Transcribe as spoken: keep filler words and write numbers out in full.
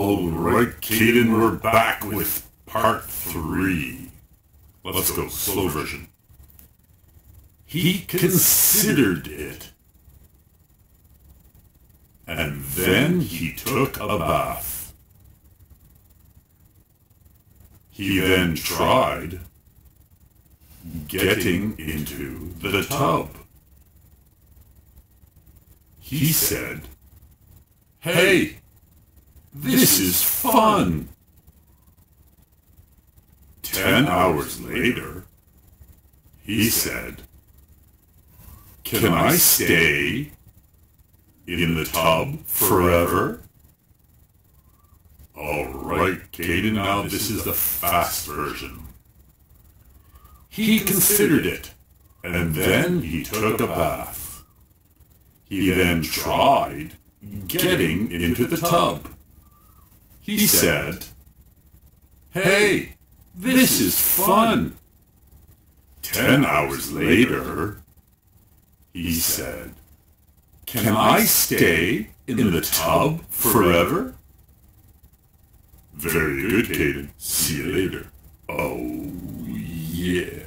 Alright, Cayden, we're back with part three. Let's go, slow version. He considered it. And then he took a bath. He then tried getting into the tub. He said, "Hey, this is fun." Ten hours later, he said, "Can I stay in the tub forever?" Alright, Cayden, now this is the fast version. He considered it, and then he took a bath. He then tried getting into the tub. He said, "Hey, this is fun." Ten hours later, he said, "Can I stay in the tub forever?" Very good, Cayden. See you later. Oh, yeah.